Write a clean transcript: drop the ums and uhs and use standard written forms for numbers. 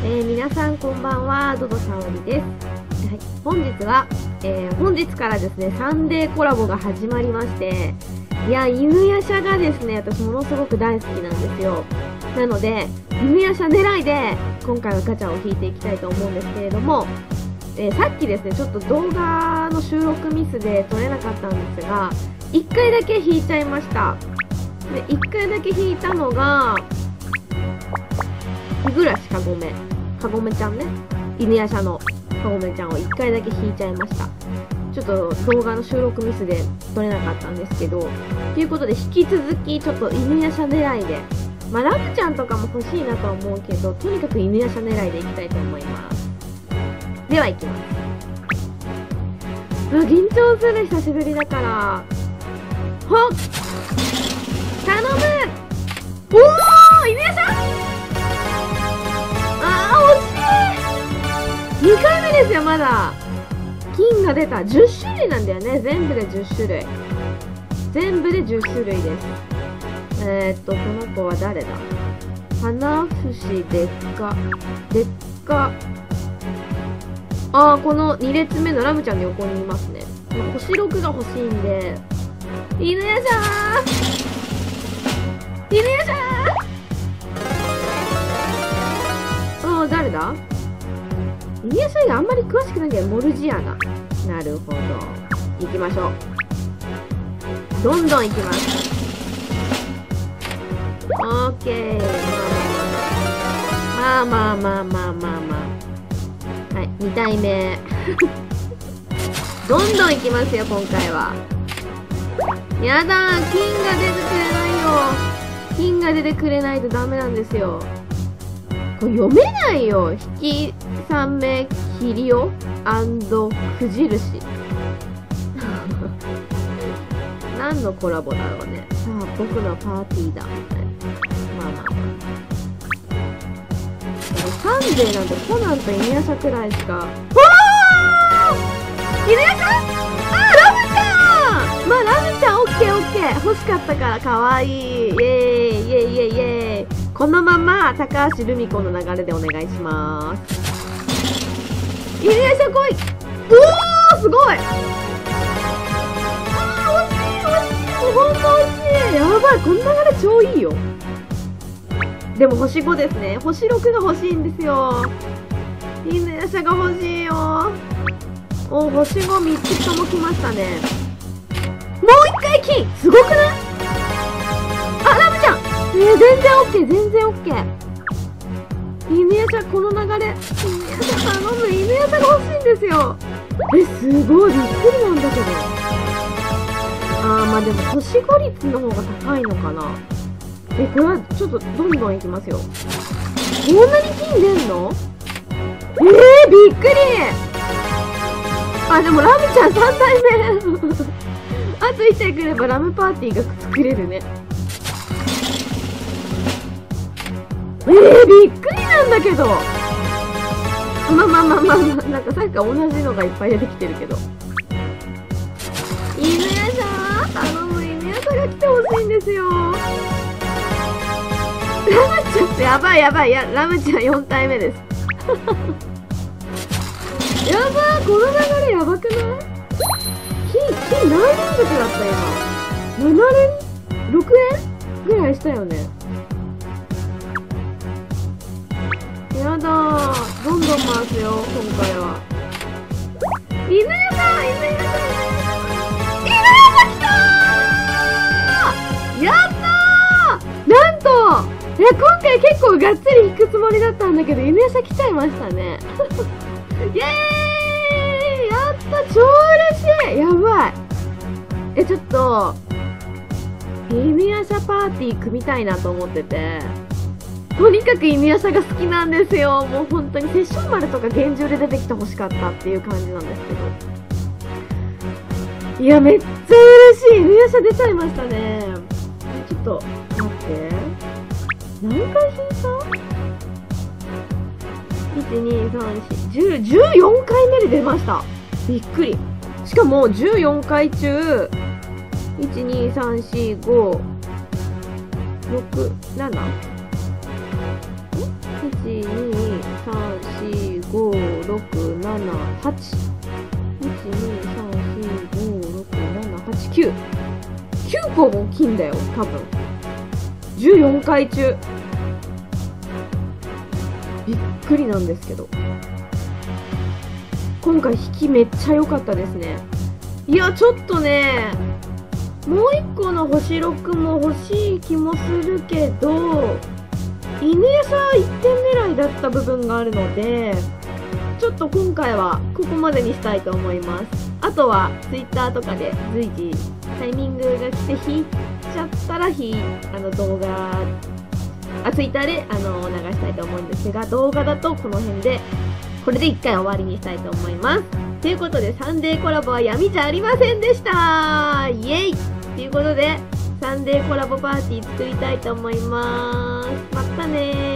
皆さんこんばんは、ドド沙織です。はい、本日からですね、サンデーコラボが始まりまして、いや、犬夜叉がですね、私ものすごく大好きなんですよ。なので、犬夜叉狙いで、今回はガチャを引いていきたいと思うんですけれども、さっきですね、ちょっと動画の収録ミスで撮れなかったんですが、1回だけ引いちゃいました。で、1回だけ引いたのが、日暮かごめちゃんね。犬夜叉のかごめちゃんを1回だけ引いちゃいました。ちょっと動画の収録ミスで撮れなかったんですけど、ということで引き続きちょっと犬夜叉狙いで、まあラムちゃんとかも欲しいなとは思うけど、とにかく犬夜叉狙いでいきたいと思います。では行きます。緊張する、久しぶりだから。ほっ頼む。おー、犬夜叉。2回目ですよ、まだ。金が出た。10種類なんだよね。全部で10種類。全部で10種類です。この子は誰だ？花節でっか。この2列目のラムちゃんの横にいますね。星6が欲しいんで。犬夜叉誰だ？犬夜叉があんまり詳しくないけど、モルジアナ。なるほど。行きましょう。どんどん行きます。オッケー。まあ。はい、2体目。どんどん行きますよ、今回は。やだー、金が出てくれないとダメなんですよ。これ読めないよ。引き3名キリオクジルシ。何のコラボだろうね。さあ、僕のパーティーだ。まあ。サンデーなんてコナンと犬夜叉くらいしか。犬夜叉？ラムちゃん！まあ、ラムちゃん、オッケー。欲しかったから、かわいい。イェーイ。このまま、高橋留美子の流れでお願いします。犬夜叉来い！おー、すごい！惜しい！ほんと惜しい！やばい、この流れ超いいよ。でも星5ですね。星6が欲しいんですよ。犬夜叉が欲しいよ。お、星5、3つとも来ましたね。もう1回金！すごくない？ラムちゃん！全然オッケー。犬夜叉、この流れ。犬夜叉頼む。犬夜叉が欲しいんですよ。すごい。びっくりなんだけど。まあでも、星5率の方が高いのかな。これはちょっとどんどんいきますよ。こんなに金出んの？びっくり。でもラムちゃん3体目。あと1体くればラムパーティーが作れるね。びっくりなんだけど。まあ、なんかさっきから同じのがいっぱい出てきてるけど。犬夜叉頼む、犬夜叉が来てほしいんですよ。ラムちゃん、やばい。ラムちゃん4体目です。やばー、この流れやばくない？金何連続だった今。7連 ?6 連ぐらいしたよね。やだー、どんどん回すよ、今回は。犬夜叉来たー！やったー！なんと今回結構がっつり引くつもりだったんだけど、犬夜叉来ちゃいましたね。イエーイ！やった、超嬉しい！やばい。ちょっと、犬夜叉パーティー組みたいなと思ってて、とにかく犬夜叉が好きなんですよ。もう本当にセッション丸とか厳重で出てきてほしかったっていう感じなんですけど。いや、めっちゃ嬉しい。犬夜叉出ちゃいましたね。ちょっと、待って。何回引いた？ 1、2、3、4、14回目で出ました。びっくり。しかも14回中、1、2、3、4、5、6、7？1、2、3、 8。1、2、3、4、5、6、7、8、9。9個も金だよ、多分。14回中。びっくりなんですけど。今回引きめっちゃ良かったですね。いや、ちょっとね、もう一個の星6も欲しい気もするけど、犬餌1点狙いだった部分があるので、ちょっと今回はここまでにしたいと思います。あとは Twitter とかで随時タイミングが来て引いちゃったら動画、Twitter で流したいと思うんですが、動画だとこの辺で、これで1回終わりにしたいと思います。ということで、サンデーコラボは闇じゃありませんでしたイエイということで、サンデーコラボパーティー作りたいと思います。またねー。